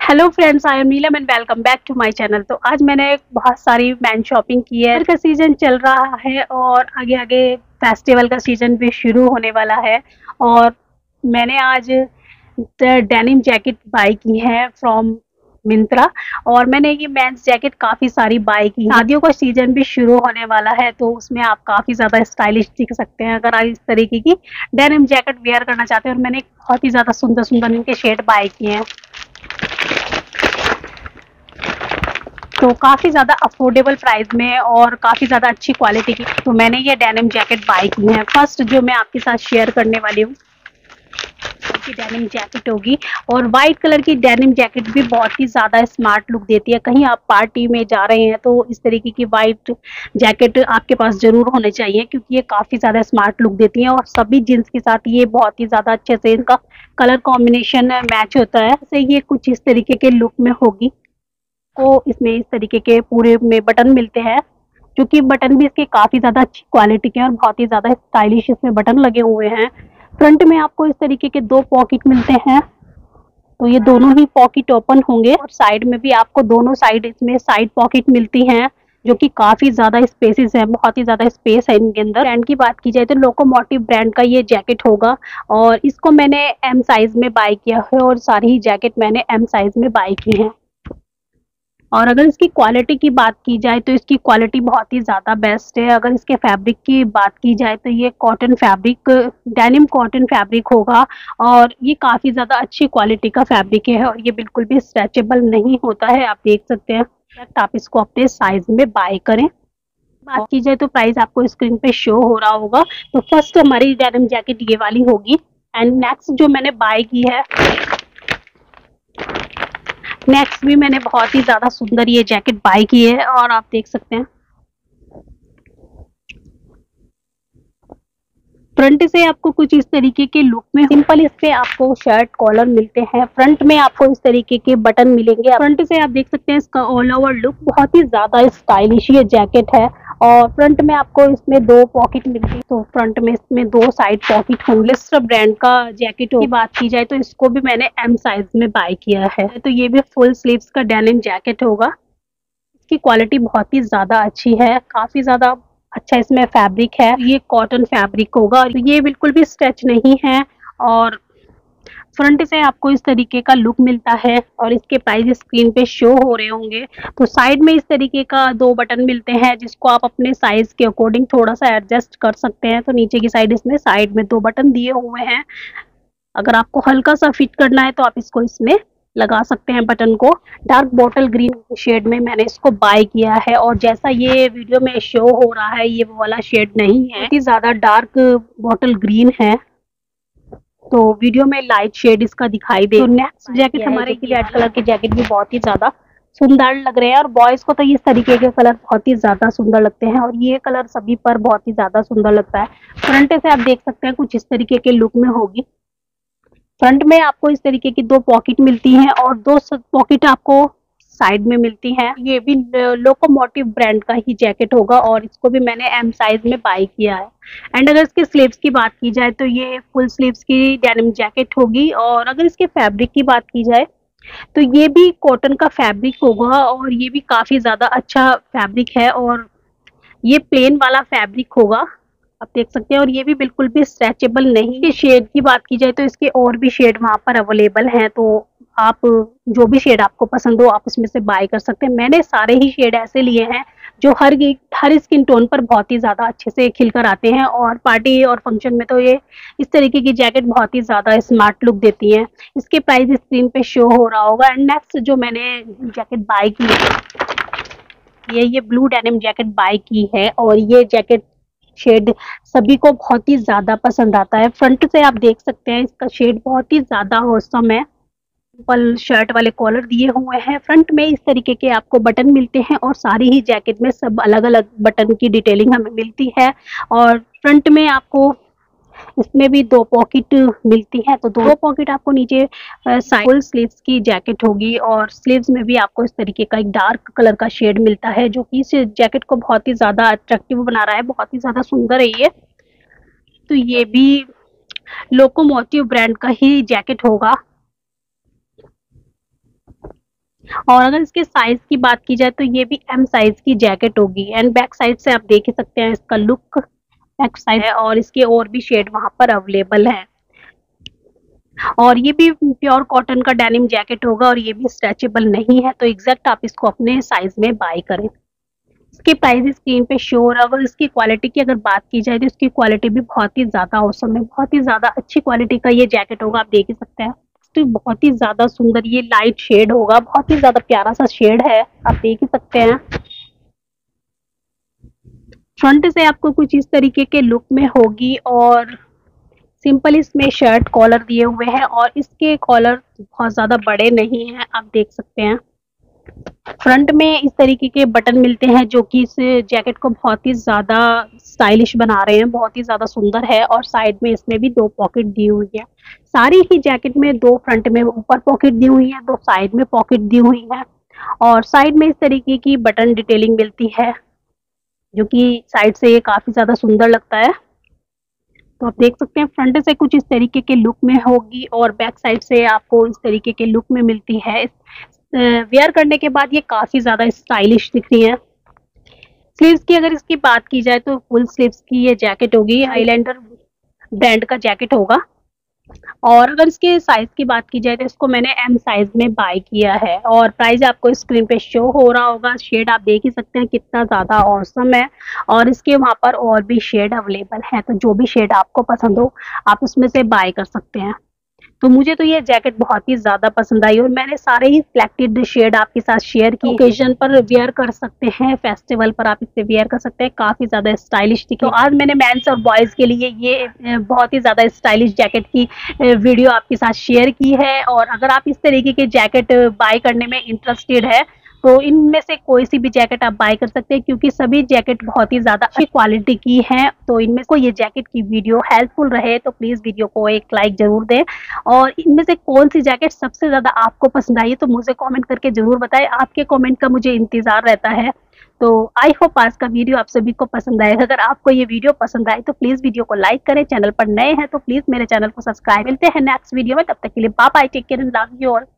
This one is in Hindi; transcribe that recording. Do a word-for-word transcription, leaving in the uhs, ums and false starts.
Hello friends, I am Neelam and welcome back to my channel. तो आज मैंने बहुत सारी मैन शॉपिंग की है। का सीजन चल रहा है और आगे आगे फेस्टिवल का सीजन भी शुरू होने वाला है। और मैंने आज डेनिम जैकेट बाय की है फ्रॉम मिंत्रा। और मैंने ये मेंस जैकेट काफ़ी सारी बाय की। शादियों का सीजन भी शुरू होने वाला है तो उसमें आप काफ़ी ज़्यादा स्टाइलिश दिख सकते हैं अगर आप इस तरीके की डेनिम जैकेट वेयर करना चाहते हैं। और मैंने बहुत ही ज़्यादा सुंदर सुंदर इनके शेड बाय किए हैं, तो काफ़ी ज़्यादा अफोर्डेबल प्राइस में और काफ़ी ज़्यादा अच्छी क्वालिटी की। तो मैंने ये डेनिम जैकेट बाय की है। फर्स्ट जो मैं आपके साथ शेयर करने वाली हूँ की डेनिम जैकेट होगी। और वाइट कलर की डेनिम जैकेट भी बहुत ही ज़्यादा स्मार्ट लुक देती है। कहीं आप पार्टी में जा रहे हैं तो इस तरीके की वाइट जैकेट आपके पास ज़रूर होने चाहिए, क्योंकि ये काफ़ी ज़्यादा स्मार्ट लुक देती है और सभी जीन्स के साथ ये बहुत ही ज़्यादा अच्छे से इनका कलर कॉम्बिनेशन मैच होता है। जैसे ये कुछ इस तरीके के लुक में होगी। को इसमें इस तरीके के पूरे में बटन मिलते हैं, जो कि बटन भी इसके काफ़ी ज़्यादा अच्छी क्वालिटी के और बहुत ही ज़्यादा स्टाइलिश इसमें बटन लगे हुए हैं। फ्रंट में आपको इस तरीके के दो पॉकेट मिलते हैं, तो ये दोनों ही पॉकेट ओपन होंगे। और साइड में भी आपको दोनों साइड इसमें साइड पॉकेट मिलती हैं, जो कि काफ़ी ज़्यादा स्पेसेस है, बहुत ही ज़्यादा स्पेस है इनके अंदर। ब्रांड की बात की जाए तो लोकोमोटिव ब्रांड का ये जैकेट होगा और इसको मैंने एम साइज़ में बाय किया है और सारी ही जैकेट मैंने एम साइज़ में बाय की है। और अगर इसकी क्वालिटी की बात की जाए तो इसकी क्वालिटी बहुत ही ज़्यादा बेस्ट है। अगर इसके फैब्रिक की बात की जाए तो ये cotton fabric, denim cotton fabric होगा और ये काफ़ी ज़्यादा अच्छी क्वालिटी का फैब्रिक है और ये बिल्कुल भी स्ट्रेचेबल नहीं होता है। आप देख सकते हैं, आप इसको अपने साइज़ में बाय करें। बात की जाए तो प्राइस आपको स्क्रीन पे शो हो रहा होगा। तो फर्स्ट हमारी डेनिम जैकेट ये वाली होगी। एंड नेक्स्ट जो मैंने बाय की है, नेक्स्ट भी मैंने बहुत ही ज़्यादा सुंदर ये जैकेट बाय की है और आप देख सकते हैं फ्रंट से आपको कुछ इस तरीके के लुक में सिंपल इस पे आपको शर्ट कॉलर मिलते हैं। फ्रंट में आपको इस तरीके के बटन मिलेंगे। फ्रंट से आप देख सकते हैं इसका ऑल ओवर लुक बहुत ही ज़्यादा स्टाइलिश ये जैकेट है। और फ्रंट में आपको इसमें दो पॉकेट मिलती है, तो फ्रंट में इसमें दो साइड पॉकेट होंगे। लिस्टर ब्रांड का जैकेट की बात की जाए तो इसको भी मैंने एम साइज में बाय किया है। तो ये भी फुल स्लीव्स का डेनिम जैकेट होगा। इसकी क्वालिटी बहुत ही ज़्यादा अच्छी है, काफ़ी ज़्यादा अच्छा इसमें फैब्रिक है। ये कॉटन फैब्रिक होगा और ये बिल्कुल भी स्ट्रेच नहीं है। और फ्रंट से आपको इस तरीके का लुक मिलता है और इसके प्राइस स्क्रीन पे शो हो रहे होंगे। तो साइड में इस तरीके का दो बटन मिलते हैं, जिसको आप अपने साइज के अकॉर्डिंग थोड़ा सा एडजस्ट कर सकते हैं। तो नीचे की साइड इसमें साइड में दो बटन दिए हुए हैं। अगर आपको हल्का सा फिट करना है तो आप इसको इसमें लगा सकते हैं बटन को। डार्क बॉटल ग्रीन शेड में मैंने इसको बाय किया है और जैसा ये वीडियो में शो हो रहा है ये वो वाला शेड नहीं है, बहुत ही ज़्यादा डार्क बॉटल ग्रीन है, तो वीडियो में लाइट शेड इसका दिखाई दे। तो नेक्स्ट जैकेट हमारे की रेड कलर के जैकेट भी बहुत ही ज़्यादा सुंदर लग रहे हैं और बॉयज़ को तो इस तरीके के कलर बहुत ही ज़्यादा सुंदर लगते हैं और ये कलर सभी पर बहुत ही ज़्यादा सुंदर लगता है। फ्रंट से आप देख सकते हैं कुछ इस तरीके के लुक में होगी। फ्रंट में आपको इस तरीके की दो पॉकेट मिलती हैं और दो पॉकेट आपको साइड में मिलती हैं। ये भी लोकोमोटिव ब्रांड का ही जैकेट होगा और इसको भी मैंने एम साइज में बाय किया है। एंड अगर इसके स्लीव्स की बात की जाए तो ये फुल स्लीव्स की डेनिम जैकेट होगी। और अगर इसके फैब्रिक की बात की जाए तो ये भी कॉटन का फैब्रिक होगा और ये भी काफ़ी ज़्यादा अच्छा फैब्रिक है और ये प्लेन वाला फैब्रिक होगा, आप देख सकते हैं। और ये भी बिल्कुल भी स्ट्रेचेबल नहीं है। शेड की बात की जाए तो इसके और भी शेड वहाँ पर अवेलेबल हैं, तो आप जो भी शेड आपको पसंद हो आप उसमें से बाय कर सकते हैं। मैंने सारे ही शेड ऐसे लिए हैं जो हर हर स्किन टोन पर बहुत ही ज़्यादा अच्छे से खिलकर आते हैं और पार्टी और फंक्शन में तो ये इस तरीके की जैकेट बहुत ही ज़्यादा स्मार्ट लुक देती हैं। इसके प्राइस स्क्रीन पे शो हो रहा होगा। एंड नेक्स्ट जो मैंने जैकेट बाय की है ये ये ब्लू डेनिम जैकेट बाय की है और ये जैकेट शेड सभी को बहुत ही ज़्यादा पसंद आता है। फ्रंट से आप देख सकते हैं इसका शेड बहुत ही ज़्यादा औसम है। सिंपल शर्ट वाले कॉलर दिए हुए हैं। फ्रंट में इस तरीके के आपको बटन मिलते हैं और सारी ही जैकेट में सब अलग अलग बटन की डिटेलिंग हमें मिलती है। और फ्रंट में आपको इसमें भी दो पॉकेट मिलती है, तो दो पॉकेट आपको नीचे फुल स्लीव्स की जैकेट होगी और स्लीव्स में भी आपको इस तरीके का एक डार्क कलर का शेड मिलता है, जो कि इस जैकेट को बहुत ही ज़्यादा अट्रैक्टिव बना रहा है, बहुत ही ज़्यादा सुंदर है ये। तो ये भी लोकोमोटिव ब्रांड का ही जैकेट होगा। और अगर इसके साइज की बात की जाए तो ये भी एम साइज की जैकेट होगी। एंड बैक साइड से आप देख ही सकते हैं इसका लुक बैक साइड है, और इसके और भी शेड वहां पर अवेलेबल है। और ये भी प्योर कॉटन का डेनिम जैकेट होगा, और ये भी स्ट्रेचेबल नहीं है, तो एग्जैक्ट आप इसको अपने साइज में बाय करें। इसके प्राइस स्क्रीन पे शो, और अगर इसकी क्वालिटी की अगर बात की जाए तो इसकी क्वालिटी भी बहुत ही ज्यादा औसम है, बहुत ही ज्यादा अच्छी क्वालिटी का ये जैकेट होगा, आप देख ही सकते हैं। तो बहुत ही ज्यादा सुंदर ये लाइट शेड होगा, बहुत ही ज्यादा प्यारा सा शेड है, आप देख ही सकते हैं। फ्रंट से आपको कुछ इस तरीके के लुक में होगी, और सिंपल इसमें शर्ट कॉलर दिए हुए हैं, और इसके कॉलर बहुत ज़्यादा बड़े नहीं हैं, आप देख सकते हैं। फ्रंट में इस तरीके के बटन मिलते हैं जो कि इस जैकेट को बहुत ही ज़्यादा स्टाइलिश बना रहे हैं, बहुत ही ज़्यादा सुंदर है। और साइड में इसमें भी दो पॉकेट दी हुई है। सारी ही जैकेट में दो फ्रंट में ऊपर पॉकेट दी हुई है, दो साइड में पॉकेट दी हुई है, और साइड में इस तरीके की बटन डिटेलिंग मिलती है, जो कि साइड से ये काफ़ी ज़्यादा सुंदर लगता है। तो आप देख सकते हैं फ्रंट से कुछ इस तरीके के लुक में होगी, और बैक साइड से आपको इस तरीके के लुक में मिलती है। वेयर करने के बाद ये काफ़ी ज़्यादा स्टाइलिश दिख रही है। स्लीव्स की अगर इसकी बात की जाए तो फुल स्लीव्स की ये जैकेट होगी, हाईलैंडर ब्रांड का जैकेट होगा। और अगर इसके साइज की बात की जाए तो इसको मैंने एम साइज में बाय किया है, और प्राइस आपको स्क्रीन पे शो हो रहा होगा। शेड आप देख ही सकते हैं कितना ज़्यादा औसम है, और इसके वहाँ पर और भी शेड अवेलेबल है, तो जो भी शेड आपको पसंद हो आप उसमें से बाय कर सकते हैं। तो मुझे तो ये जैकेट बहुत ही ज़्यादा पसंद आई, और मैंने सारे ही सिलेक्टेड शेड आपके साथ शेयर की। ओकेजन पर वेयर कर सकते हैं, फेस्टिवल पर आप इसे वेयर कर सकते हैं, काफ़ी ज़्यादा स्टाइलिश दिखे। तो आज मैंने मेंस और बॉयज़ के लिए ये बहुत ही ज़्यादा स्टाइलिश जैकेट की वीडियो आपके साथ शेयर की है। और अगर आप इस तरीके के जैकेट बाय करने में इंटरेस्टेड है तो इनमें से कोई सी भी जैकेट आप बाय कर सकते हैं, क्योंकि सभी जैकेट बहुत ही ज़्यादा अच्छी क्वालिटी की हैं। तो इनमें को ये जैकेट की वीडियो हेल्पफुल रहे तो प्लीज़ वीडियो को एक लाइक ज़रूर दें, और इनमें से कौन सी जैकेट सबसे ज़्यादा आपको पसंद आई तो मुझे कमेंट करके ज़रूर बताएं। आपके कमेंट का मुझे इंतज़ार रहता है। तो आई होप आज का वीडियो आप सभी को पसंद आएगा। अगर आपको ये वीडियो पसंद आए तो प्लीज़ वीडियो को लाइक करें, चैनल पर नए हैं तो प्लीज़ मेरे चैनल को सब्सक्राइब। मिलते हैं नेक्स्ट वीडियो में, तब तक के लिए bye bye, take care and love you all.